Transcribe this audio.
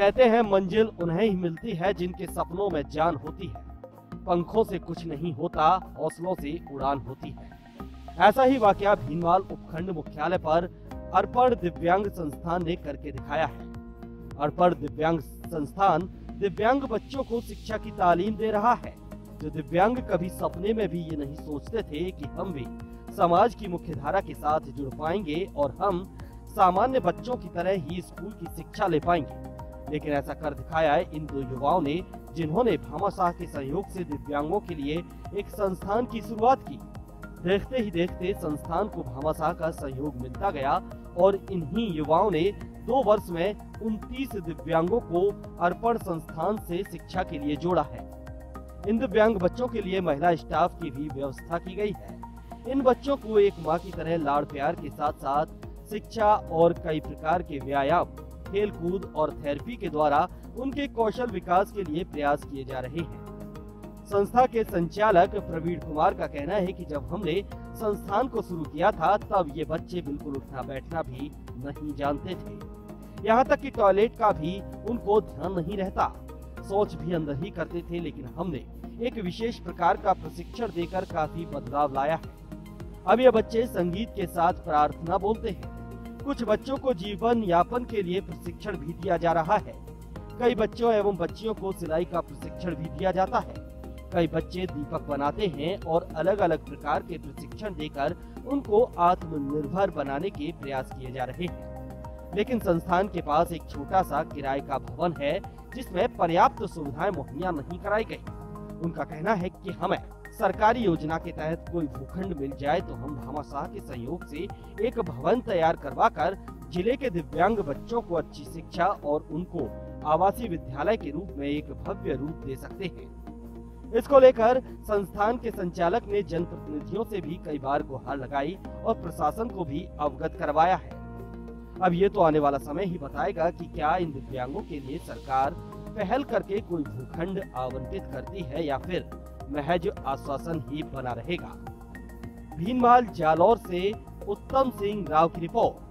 कहते हैं मंजिल उन्हें ही मिलती है जिनके सपनों में जान होती है। पंखों से कुछ नहीं होता, हौसलों से उड़ान होती है। ऐसा ही वाकया भीनमाल उपखंड मुख्यालय पर अर्पण दिव्यांग संस्थान ने करके दिखाया है। अर्पण दिव्यांग संस्थान दिव्यांग बच्चों को शिक्षा की तालीम दे रहा है, जो दिव्यांग कभी सपने में भी ये नहीं सोचते थे कि हम भी समाज की मुख्य धारा के साथ जुड़ पाएंगे और हम सामान्य बच्चों की तरह ही स्कूल की शिक्षा ले पाएंगे। लेकिन ऐसा कर दिखाया है इन दो युवाओं ने, जिन्होंने भामाशाह के सहयोग से दिव्यांगों के लिए एक संस्थान की शुरुआत की। देखते ही देखते संस्थान को भामाशाह का सहयोग मिलता गया और इन्हीं युवाओं ने 2 वर्ष में 29 दिव्यांगों को अर्पण संस्थान से शिक्षा के लिए जोड़ा है। इन दिव्यांग बच्चों के लिए महिला स्टाफ की भी व्यवस्था की गई है। इन बच्चों को एक माँ की तरह लाड़ प्यार के साथ साथ शिक्षा और कई प्रकार के व्यायाम, खेल कूद और थेरेपी के द्वारा उनके कौशल विकास के लिए प्रयास किए जा रहे हैं। संस्था के संचालक प्रवीण कुमार का कहना है कि जब हमने संस्थान को शुरू किया था तब ये बच्चे बिल्कुल उठना बैठना भी नहीं जानते थे। यहाँ तक कि टॉयलेट का भी उनको ध्यान नहीं रहता, शौच भी अंदर ही करते थे। लेकिन हमने एक विशेष प्रकार का प्रशिक्षण देकर काफी बदलाव लाया है। अब ये बच्चे संगीत के साथ प्रार्थना बोलते हैं। कुछ बच्चों को जीवन यापन के लिए प्रशिक्षण भी दिया जा रहा है। कई बच्चों एवं बच्चियों को सिलाई का प्रशिक्षण भी दिया जाता है। कई बच्चे दीपक बनाते हैं और अलग अलग प्रकार के प्रशिक्षण देकर उनको आत्मनिर्भर बनाने के प्रयास किए जा रहे हैं। लेकिन संस्थान के पास एक छोटा सा किराए का भवन है, जिसमें पर्याप्त सुविधाएं मुहैया नहीं कराई गई। उनका कहना है कि हमें सरकारी योजना के तहत कोई भूखंड मिल जाए तो हम भामाशाह के सहयोग से एक भवन तैयार करवाकर जिले के दिव्यांग बच्चों को अच्छी शिक्षा और उनको आवासीय विद्यालय के रूप में एक भव्य रूप दे सकते हैं। इसको लेकर संस्थान के संचालक ने जनप्रतिनिधियों से भी कई बार गुहार लगाई और प्रशासन को भी अवगत करवाया है। अब ये तो आने वाला समय ही बताएगा कि क्या इन दिव्यांगों के लिए सरकार पहल करके कोई भूखंड आवंटित करती है या फिर महज आश्वासन ही बना रहेगा। भीनमाल जालौर से उत्तम सिंह राव की रिपोर्ट।